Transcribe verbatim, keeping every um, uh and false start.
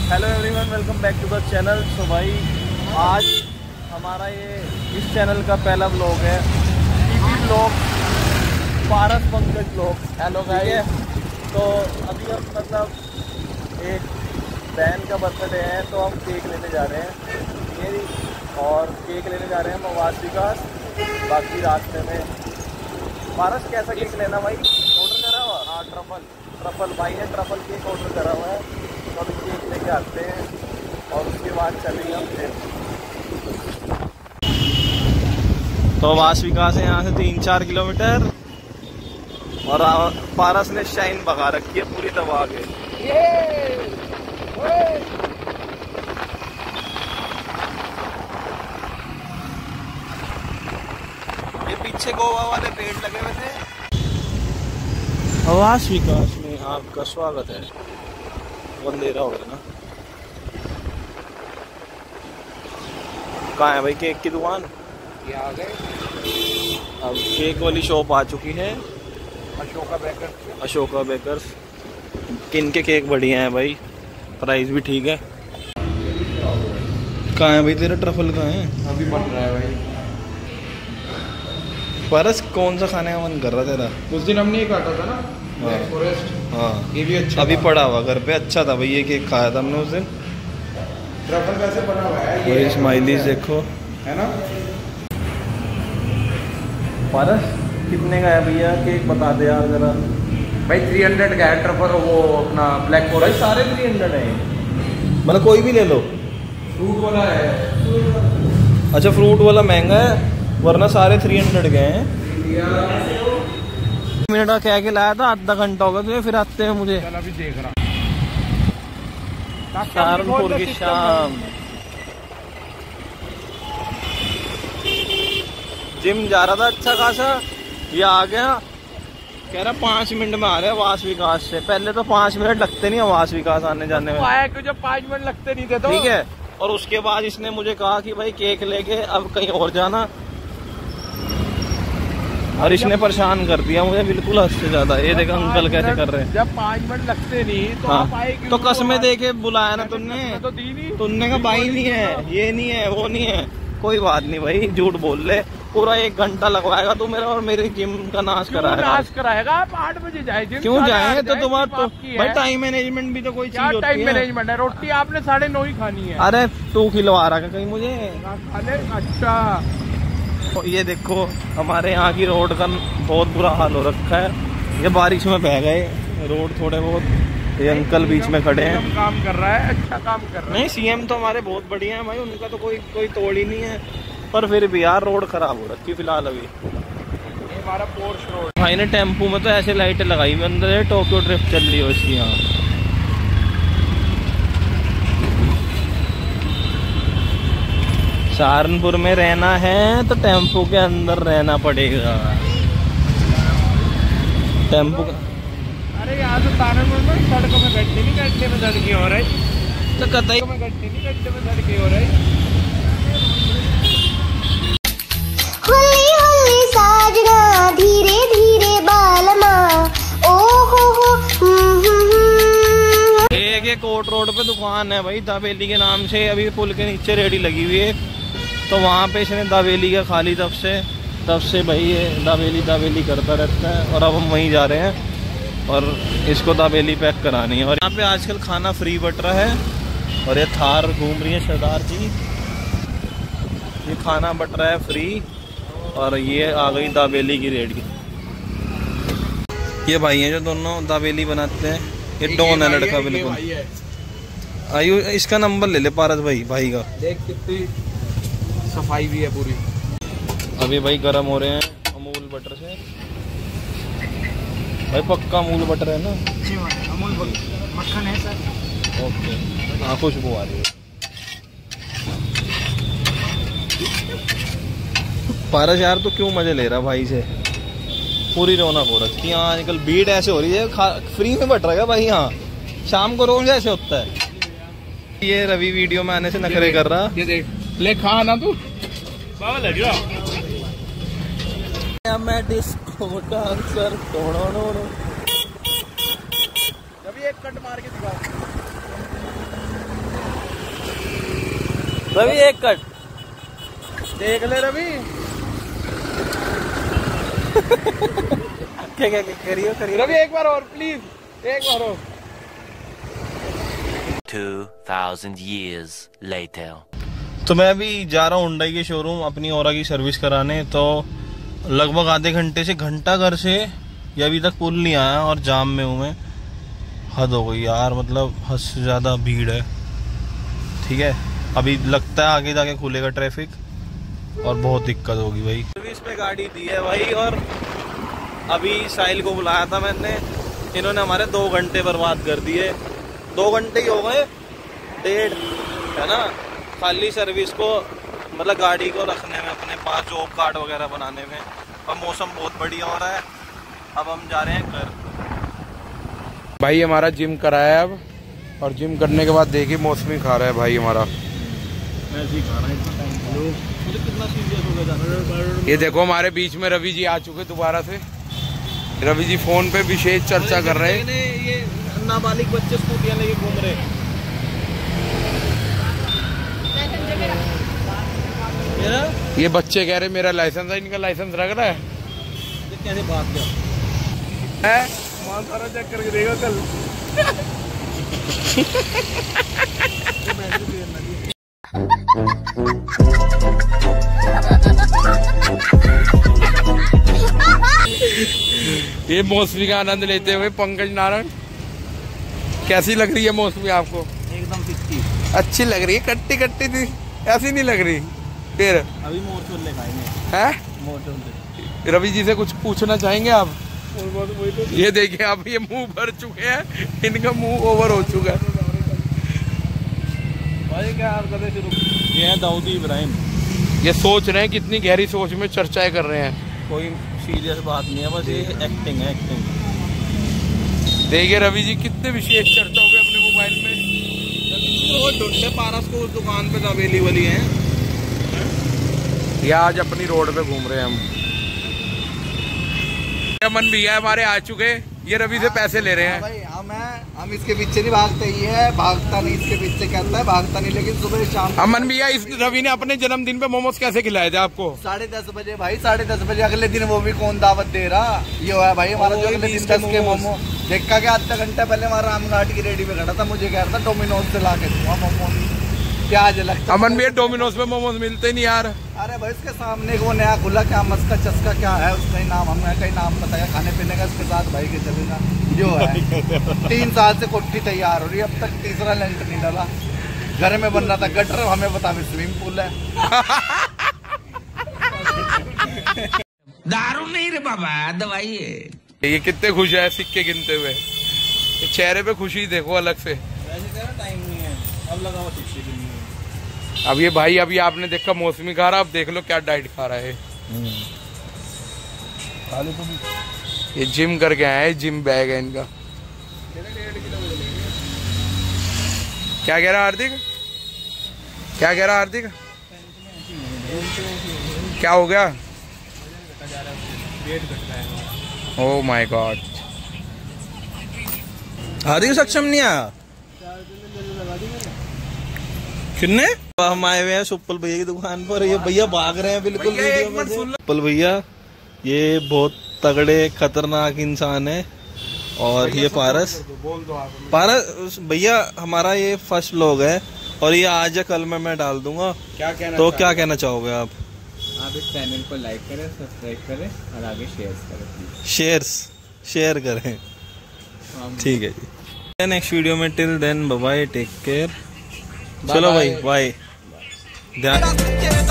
Hello everyone, welcome back to the channel. So भाई आज हमारा ये इस चैनल का पहला ब्लॉग है, TV blog, Paras Pankaj blog. Hello guys, तो अभी हम मतलब एक बहन का बर्थडे है तो हम केक लेने जा रहे हैं मेरी, और केक लेने जा रहे हैं हम आवास विकास। बाकी रास्ते में पारस कैसा केक लेना भाई? ऑर्डर करा हुआ? हाँ, ट्रफल ट्रफल भाई ने ट्रफल केक ऑर्डर करा हुआ है, तो अभी केक लेके आते हैं और उसके बाद चलेंगे हम फिर। तो आवास विकास है यहाँ से तीन चार किलोमीटर, और पारस ने शाइन भगा रखी है पूरी दबा के। ये पीछे गोवा वाले पेड़ लगे हुए थे। आवास विकास में आपका स्वागत है। अंधेरा हो गया ना। कहाँ है भाई केक की दुकान? ये आ गए। अब केक वाली शॉप आ चुकी है, अशोका बेकर्स। अशोका बेकर्स। किन के केक बढ़िया हैं भाई, प्राइस भी ठीक है। कहाँ है भाई तेरा ट्रफल? कहाँ है? अभी बन रहा है भाई। परस कौन सा खाने का मन कर रहा तेरा? उस दिन हमने ये काटा था ना, हाँ। फॉरेस्ट। हाँ, ये भी अच्छा अभी था। पड़ा हुआ घर पे, अच्छा था भाई। ये केक खाया था हमने उस दिन। ट्रफल कैसे बना हुआ है ये स्माइलीज देखो, है ना। पारस कितने का है भैया केक? बता दे यार जरा भाई तीन सौ का है ट्रफल, वो अपना ब्लैक भाई। फॉरेस्ट। सारे तीन सौ है, मतलब कोई भी ले लो। फ्रूट वाला है। अच्छा, फ्रूट वाला महंगा है, वरना सारे तीन सौ के हैं। मिनट का कह के लाया था, आधा घंटा होगा तुझे फिर आते हैं मुझे। चल अभी देख रहा। सहारनपुर की शाम। जिम जा रहा था अच्छा खासा, ये आ गया कह रहा पाँच मिनट में आ रहे हैं आवास विकास से। पहले तो पाँच मिनट लगते नहीं आवास विकास आने जाने में। आया क्यों जब पाँच मिनट लगते नहीं थे तो? ठीक है, और उसके बाद इसने मुझे कहा कि भाई केक लेके अब कहीं और जाना, और इसने परेशान कर दिया मुझे बिल्कुल हद से ज्यादा। ये देखो अंकल कैसे कर रहे हैं। जब पाँच मिनट लगते नहीं तो हाँ, आप आए क्यों? तो कसमें दे के बुलाया ना तुमने। तो दी नहीं। तुमने का भाई नहीं है, ये नहीं है, वो नहीं है। कोई बात नहीं भाई, झूठ बोल ले। पूरा एक घंटा लगवाएगा तू मेरा, और मेरे जिम का नाश कराएगा। नाश कराएगा? आप आठ बजे जाए जिम। क्यों जाए? तो तुम्हारा तो भाई है। टाइम मैनेजमेंट भी तो कोई चीज होती है। टाइम मैनेजमेंट है? रोटी आपने साढ़े नौ ही खानी है। अरे तू खिलवा रहा है कहीं मुझे? खा ले। अच्छा, तो ये देखो हमारे यहाँ की रोड का बहुत बुरा हाल हो रखा है। ये बारिश में बह गए रोड थोड़े बहुत। ये अंकल बीच में खड़े हैं। काम कर रहा है, अच्छा काम कर रहा है। नहीं, सीएम तो हमारे बहुत बढ़िया है भाई, उनका तो कोई कोई तोड़ ही नहीं है, पर फिर भी यार रोड खराब हो रखी फिलहाल अभी। ये हमारा पोर्श रोड। भाई ने टेम्पू में तो ऐसे लाइटें लगाई हुई अंदर है, टोक्यो ड्रिफ्ट चल रही है इसकी यहाँ। सहारनपुर में रहना है तो टेम्पू के अंदर रहना पड़ेगा। टेम्पू का अरे यहाँ तो सहारनपुर में सड़कों में गड्ढे नहीं, गड्ढे में सड़कें हो रही। तो कतई में गड्ढे नहीं, गड्ढे में सड़कें हो रही। हुल्ली हुल्ली साजना धीरे धीरे बालमा, ओ हो हो। एक एक कोट रोड पे दुकान है भाई दाबेली के नाम से। अभी पुल के नीचे रेडी लगी हुई है, तो वहाँ पे इसने दाबेली का खा ली। तब से तब से भाई ये दाबेली दाबेली करता रहता है, और अब हम वहीं जा रहे हैं और इसको दाबेली पैक करानी है। और यहाँ पे आजकल खाना फ्री बट रहा है, और ये थार घूम रही है सरदार जी। ये खाना बट रहा है फ्री, और ये आ गई दाबेली की रेडी। ये भाई हैं जो दोनों दाबेली बनाते हैं। ये डॉन है लड़का बिल्कुल। आयु, इसका नंबर ले ले पारस भाई भाई का। देख कितनी सफाई भी है पूरी। अभी भाई गर्म हो रहे हैं अमूल बटर से। भाई पक्का अमूल बटर है ना? अमूल मक्खन है सर। ओके, हाँ खुशबू आ रही है। पारस यार तो क्यों मजे ले रहा भाई से? पूरी रौनक हो रखी है यहाँ आजकल। भीड़ ऐसे हो रही है, फ्री में बट रहा है भाई यहाँ। शाम को रोज ऐसे होता है। ये रवि वीडियो में आने से नखरे कर रहा। ये देख ले, खा ना तू। मैं डिस्को डांसर। अभी एक कट मार के दिखा। रवि एक कट देख ले रवि। क्या क्या करियो करियो रवि एक बार और प्लीज, एक बार और। two thousand years later. तो मैं अभी जा रहा हूँ हुंडई के शोरूम अपनी ओरा की सर्विस कराने। तो लगभग आधे घंटे से घंटा घर से ये अभी तक पुल नहीं आया और जाम में हूँ मैं। हद हो गई यार, मतलब हद से ज़्यादा भीड़ है। ठीक है, अभी लगता है आगे जाके खुलेगा ट्रैफिक और बहुत दिक्कत होगी भाई। सर्विस पे गाड़ी दी है भाई और अभी साहिल को बुलाया था मैंने, इन्होंने हमारे दो घंटे बर्बाद कर दिए। दो घंटे ही हो गए, डेढ़ है ना, खाली सर्विस को मतलब गाड़ी को रखने में अपने पास, जॉब कार्ड वगैरह बनाने में। और मौसम बहुत बढ़िया हो रहा है। अब हम जा रहे हैं घर। भाई हमारा जिम कराया अब, और जिम करने के बाद देखिए मौसमी खा रहा है भाई हमारा। मैं भी खा रहा हूं इतना टाइम। मुझे कितना सीरियस हो गया। ये देखो हमारे बीच में रवि जी आ चुके दोबारा से। रवि जी फोन पे विशेष चर्चा कर रहे हैं। ये नाबालिग बच्चे स्कूटियां लेके घूम रहे। ये बच्चे कह रहे मेरा लाइसेंस है, इनका लाइसेंस रख रहा है। कैसे बात कर है? माल सारा चेक करके देगा कल। ये मौसमी का आनंद लेते हुए पंकज नारायण, कैसी लग रही है मौसमी आपको? एकदम फिक्की। अच्छी लग रही है, कट्टी कट्टी थी, ऐसी नहीं लग रही। फिर अभी मोरचूर ले खाएंगे। हैं? मोरचूर। रवि जी से कुछ पूछना चाहेंगे आप? ये देखिए आप, ये मुंह भर चुके हैं, इनका मुंह ओवर हो चुका है। भाई क्या आप करते शुरू? ये है दाऊदी इब्राहिम। ये सोच रहे हैं, कितनी गहरी सोच में चर्चाएं कर रहे हैं। कोई सीरियस बात नहीं है, बस ये एक्टिंग है, एक्टिंग। देखिए रवि जी कितने विशेष चर्चा हो गए अपने मोबाइल में। वो ढूंढे पारस को उस दुकान पे अवेलेबल ही है। ये आज अपनी रोड पे घूम रहे हैं हम। अमन भैया हमारे आ चुके, ये रवि से पैसे ले रहे हैं। भाई हम हैं, हम इसके पीछे नहीं भागते, ही है भागता नहीं इसके पीछे, कहता है भागता नहीं, लेकिन सुबह शाम। अमन भैया, इस रवि ने अपने जन्मदिन पे मोमोज कैसे खिलाए थे आपको? साढ़े दस बजे भाई, साढ़े दस बजे। अगले दिन वो भी कौन दावत दे रहा, ये हुआ है भाई हमारा जो अगले दिन दस के मोमो। देखा क्या आधा घंटा पहले हमारा रामघाट की रेडी पे खड़ा था, मुझे कह रहा था डोमिनोज से ला के दूंगा मोमो। क्या लगता? अमन भैया डोमिनोज पे मोमोज मिलते नहीं यार। अरे भाई उसके सामने वो नया खुला, क्या मस्का चस्का क्या है उसका ही नाम, हमें कहीं नाम बताया खाने पीने का, इसके साथ भाई के चलेगा। जो है तीन साल से कोठी तैयार हो रही है, अब तक तीसरा लेंटर नहीं डाला। घर में बन रहा था गटर, हमें बता स्विमिंग पूल है। दारू नहीं रे बाबा, दवाई है। ये कितने खुश है सिक्के गिनते हुए, चेहरे पे खुशी देखो अलग से। टाइम नहीं है, अब लगाओ सिक्के गिनने। अब ये भाई, अभी आपने देखा मौसमी खा रहा, अब देख लो क्या डाइट खा रहा है। ये जिम करके आए हैं, जिम बैग है इनका। क्या कह रहा हार्दिक? क्या कह रहा हार्दिक? क्या हो गया? ओह माय गॉड, हार्दिक सक्षम नहीं आया। कितने? हम आए हुए हैं सुप्पल भैया की दुकान पर। ये भैया भाग रहे हैं बिल्कुल वीडियो में से। सुप्पल भैया ये बहुत तगड़े खतरनाक इंसान है। और ये पारस, पारस भैया हमारा ये फर्स्ट व्लॉग है और ये आज या कल में मैं डाल दूंगा। क्या कहना तो क्या कहना चाहोगे आप? आप इस चैनल को लाइक करें, सब्सक्राइब करें और आगे शेयर करें। शेयर्स शेयर करें, ठीक है जी। नेक्स्ट वीडियो में, till then bye bye, take care. चलो भाई बाय, ध्यान।